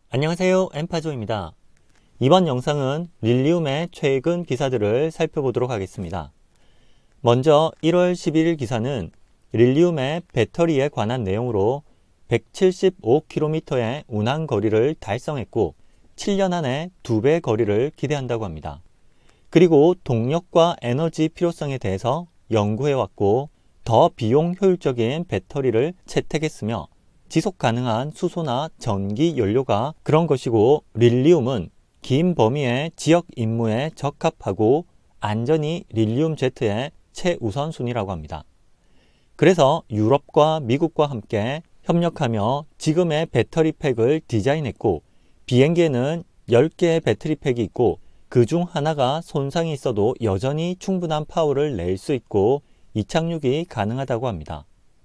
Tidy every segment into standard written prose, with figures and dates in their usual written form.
안녕하세요, 엠파조입니다. 이번 영상은 릴리움의 최근 기사들을 살펴보도록 하겠습니다. 먼저 1월 11일 기사는 릴리움의 배터리에 관한 내용으로 175km의 운항 거리를 달성했고 7년 안에 2배 거리를 기대한다고 합니다. 그리고 동력과 에너지 필요성에 대해서 연구해왔고 더 비용 효율적인 배터리를 채택했으며 지속 가능한 수소나 전기 연료가 그런 것이고, 릴리움은 긴 범위의 지역 임무에 적합하고 안전이 릴리움 제트의 최우선순위라고 합니다. 그래서 유럽과 미국과 함께 협력하며 지금의 배터리 팩을 디자인했고, 비행기에는 10개의 배터리 팩이 있고 그 중 하나가 손상이 있어도 여전히 충분한 파워를 낼 수 있고 이착륙이 가능하다고 합니다.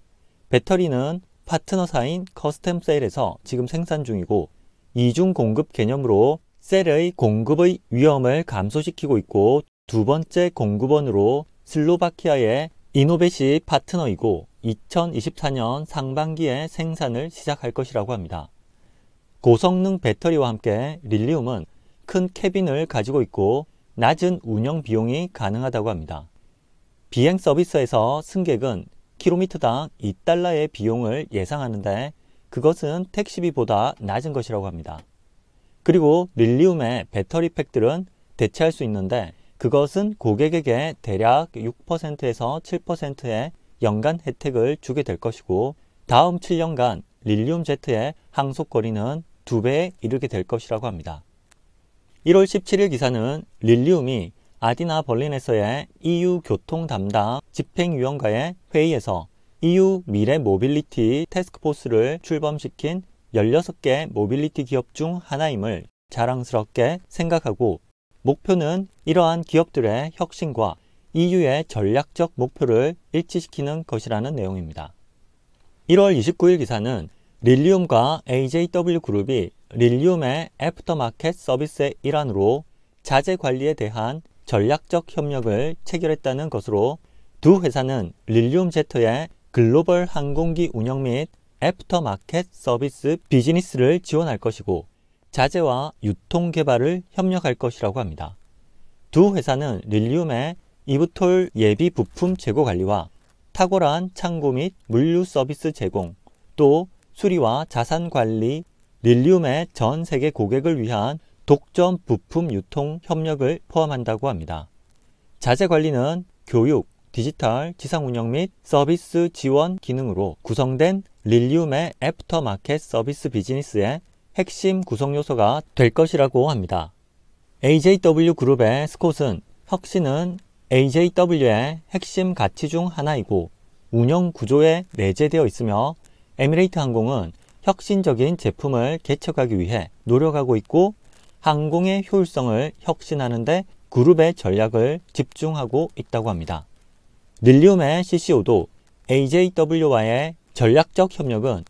배터리는 파트너사인 커스텀셀에서 지금 생산 중이고, 이중 공급 개념으로 셀의 공급의 위험을 감소시키고 있고, 두 번째 공급원으로 슬로바키아의 이노벳이 파트너이고 2024년 상반기에 생산을 시작할 것이라고 합니다. 고성능 배터리와 함께 릴리움은 큰 캐빈을 가지고 있고 낮은 운영 비용이 가능하다고 합니다. 비행 서비스에서 승객은 킬로미터당 $2의 비용을 예상하는데 그것은 택시비보다 낮은 것이라고 합니다. 그리고 릴리움의 배터리 팩들은 대체할 수 있는데 그것은 고객에게 대략 6%에서 7%의 연간 혜택을 주게 될 것이고, 다음 7년간 릴리움 제트의 항속 거리는 2배에 이르게 될 것이라고 합니다. 1월 17일 기사는 릴리움이 아디나 벌린에서의 EU 교통 담당 집행위원과의 회의에서 EU 미래 모빌리티 태스크포스를 출범시킨 16개 모빌리티 기업 중 하나임을 자랑스럽게 생각하고, 목표는 이러한 기업들의 혁신과 EU의 전략적 목표를 일치시키는 것이라는 내용입니다. 1월 29일 기사는 릴리움과 AJW 그룹이 릴리움의 애프터마켓 서비스의 일환으로 자재 관리에 대한 전략적 협력을 체결했다는 것으로, 두 회사는 릴리움 제트의 글로벌 항공기 운영 및 애프터마켓 서비스 비즈니스를 지원할 것이고 자재와 유통 개발을 협력할 것이라고 합니다. 두 회사는 릴리움의 이브톨 예비 부품 재고 관리와 탁월한 창고 및 물류 서비스 제공, 또 수리와 자산 관리, 릴리움의 전 세계 고객을 위한 독점 부품 유통 협력을 포함한다고 합니다. 자재 관리는 교육, 디지털, 지상 운영 및 서비스 지원 기능으로 구성된 릴리움의 애프터마켓 서비스 비즈니스의 핵심 구성 요소가 될 것이라고 합니다. AJW 그룹의 스콧은 혁신은 AJW의 핵심 가치 중 하나이고 운영 구조에 내재되어 있으며, 에미레이트 항공은 혁신적인 제품을 개척하기 위해 노력하고 있고 항공의 효율성을 혁신하는 데 그룹의 전략을 집중하고 있다고 합니다. 릴리움의 CCO도 AJW와의 전략적 협력은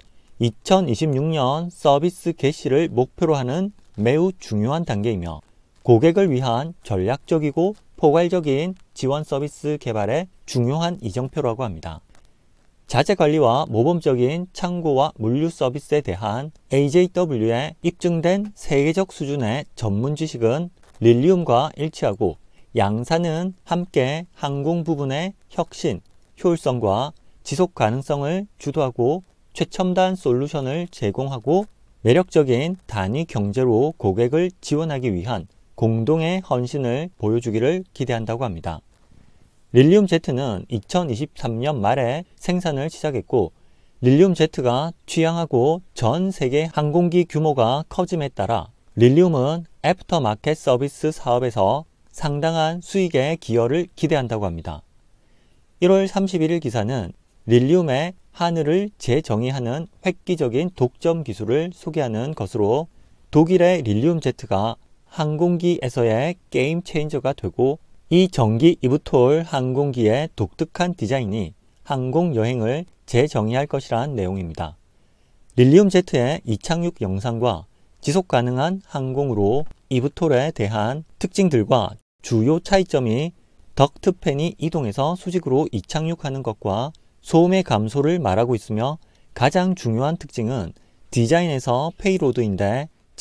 2026년 서비스 개시를 목표로 하는 매우 중요한 단계이며 고객을 위한 전략적이고 포괄적인 지원 서비스 개발의 중요한 이정표라고 합니다. 자재 관리와 모범적인 창고와 물류 서비스에 대한 AJW의 입증된 세계적 수준의 전문 지식은 릴리움과 일치하고, 양사는 함께 항공 부분의 혁신, 효율성과 지속 가능성을 주도하고 최첨단 솔루션을 제공하고 매력적인 단위 경제로 고객을 지원하기 위한 공동의 헌신을 보여주기를 기대한다고 합니다. 릴리움 제트는 2023년 말에 생산을 시작했고, 릴리움 제트가 취향하고 전 세계 항공기 규모가 커짐에 따라 릴리움은 애프터마켓 서비스 사업에서 상당한 수익의 기여를 기대한다고 합니다. 1월 31일 기사는 릴리움의 하늘을 재정의하는 획기적인 독점 기술을 소개하는 것으로, 독일의 릴리움 제트가 항공기에서의 게임 체인저가 되고, 이 전기 이브톨 항공기의 독특한 디자인이 항공 여행을 재정의할 것이라는 내용입니다. 릴리움 제트의 이착륙 영상과 지속 가능한 항공으로 이브톨에 대한 특징들과 주요 차이점이 덕트팬이 이동해서 수직으로 이착륙하는 것과 소음의 감소를 말하고 있으며, 가장 중요한 특징은 디자인에서 페이로드인데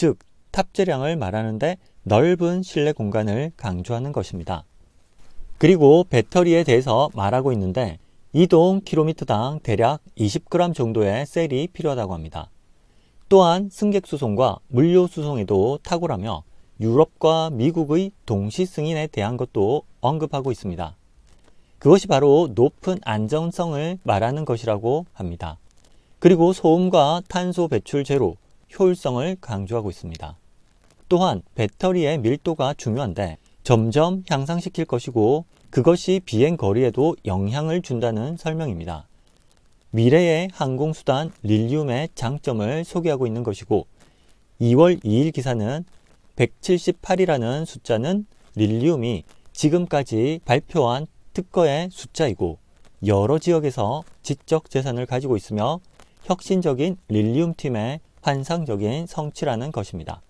즉 탑재량을 말하는데 넓은 실내 공간을 강조하는 것입니다. 그리고 배터리에 대해서 말하고 있는데 이동 킬로미터당 대략 20g 정도의 셀이 필요하다고 합니다. 또한 승객 수송과 물류 수송에도 탁월하며 유럽과 미국의 동시 승인에 대한 것도 언급하고 있습니다. 그것이 바로 높은 안전성을 말하는 것이라고 합니다. 그리고 소음과 탄소 배출 제로, 효율성을 강조하고 있습니다. 또한 배터리의 밀도가 중요한데 점점 향상시킬 것이고 그것이 비행 거리에도 영향을 준다는 설명입니다. 미래의 항공수단 릴리움의 장점을 소개하고 있는 것이고 2월 2일 기사는 178이라는 숫자는 릴리움이 지금까지 발표한 특허의 숫자이고 여러 지역에서 지적 재산을 가지고 있으며 혁신적인 릴리움 팀의 환상적인 성취라는 것입니다.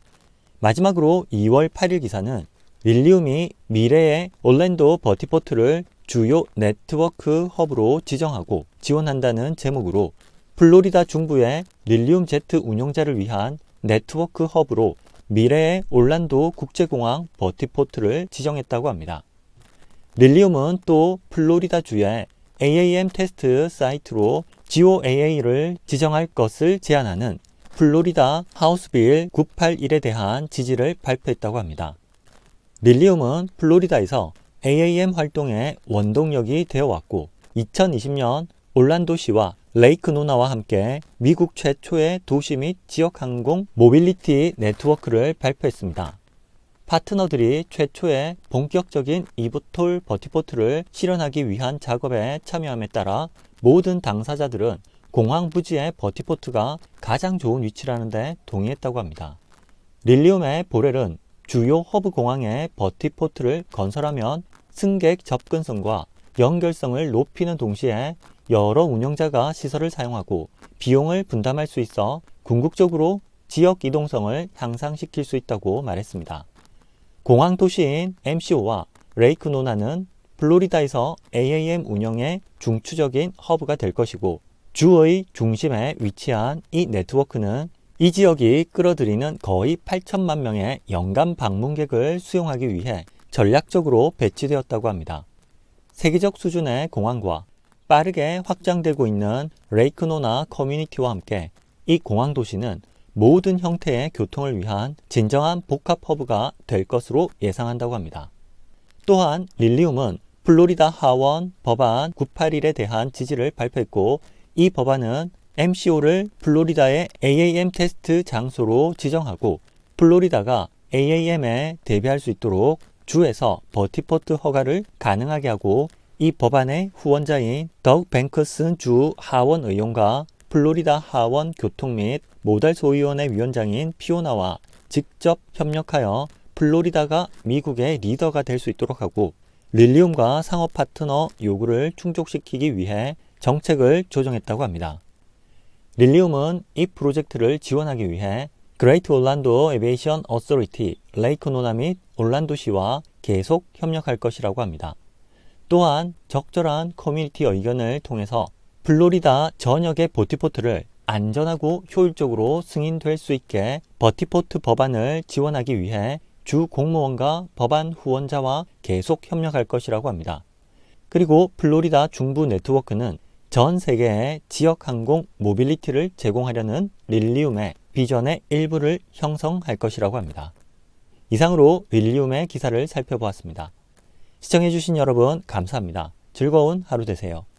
마지막으로 2월 8일 기사는 릴리움이 미래의 올랜도 버티포트를 주요 네트워크 허브로 지정하고 지원한다는 제목으로 플로리다 중부의 릴리움 제트 운용자를 위한 네트워크 허브로 미래의 올란도 국제공항 버티포트를 지정했다고 합니다. 릴리움은 또 플로리다주의 AAM 테스트 사이트로 GOAA를 지정할 것을 제안하는 플로리다 하우스빌 981에 대한 지지를 발표했다고 합니다. 릴리움은 플로리다에서 AAM 활동의 원동력이 되어 왔고 2020년 올란도시와 레이크 노나와 함께 미국 최초의 도시 및 지역 항공 모빌리티 네트워크를 발표했습니다. 파트너들이 최초의 본격적인 이브톨 버티포트를 실현하기 위한 작업에 참여함에 따라 모든 당사자들은 공항 부지의 버티포트가 가장 좋은 위치라는 데 동의했다고 합니다. 릴리움의 보렐은 주요 허브 공항에 버티포트를 건설하면 승객 접근성과 연결성을 높이는 동시에 여러 운영자가 시설을 사용하고 비용을 분담할 수 있어 궁극적으로 지역 이동성을 향상시킬 수 있다고 말했습니다. 공항 도시인 MCO와 레이크 노나는 플로리다에서 AAM 운영의 중추적인 허브가 될 것이고 주의 중심에 위치한 이 네트워크는 이 지역이 끌어들이는 거의 8천만 명의 연간 방문객을 수용하기 위해 전략적으로 배치되었다고 합니다. 세계적 수준의 공항과 빠르게 확장되고 있는 레이크 노나 커뮤니티와 함께 이 공항 도시는 모든 형태의 교통을 위한 진정한 복합 허브가 될 것으로 예상한다고 합니다. 또한 릴리움은 플로리다 하원 법안 981에 대한 지지를 발표했고 이 법안은 MCO를 플로리다의 AAM 테스트 장소로 지정하고 플로리다가 AAM에 대비할 수 있도록 주에서 버티포트 허가를 가능하게 하고 이 법안의 후원자인 덕 뱅크슨 주 하원 의원과 플로리다 하원 교통 및 모달 소위원회 위원장인 피오나와 직접 협력하여 플로리다가 미국의 리더가 될 수 있도록 하고 릴리움과 상업 파트너 요구를 충족시키기 위해 정책을 조정했다고 합니다. 릴리움은 이 프로젝트를 지원하기 위해 그레이트 올란도 에비에이션 어서리티, 레이크 노나 및 올란도시와 계속 협력할 것이라고 합니다. 또한 적절한 커뮤니티 의견을 통해서 플로리다 전역의 버티포트를 안전하고 효율적으로 승인될 수 있게 버티포트 법안을 지원하기 위해 주 공무원과 법안 후원자와 계속 협력할 것이라고 합니다. 그리고 플로리다 중부 네트워크는 전 세계의 지역 항공 모빌리티를 제공하려는 릴리움의 비전의 일부를 형성할 것이라고 합니다. 이상으로 릴리움의 기사를 살펴보았습니다. 시청해주신 여러분 감사합니다. 즐거운 하루 되세요.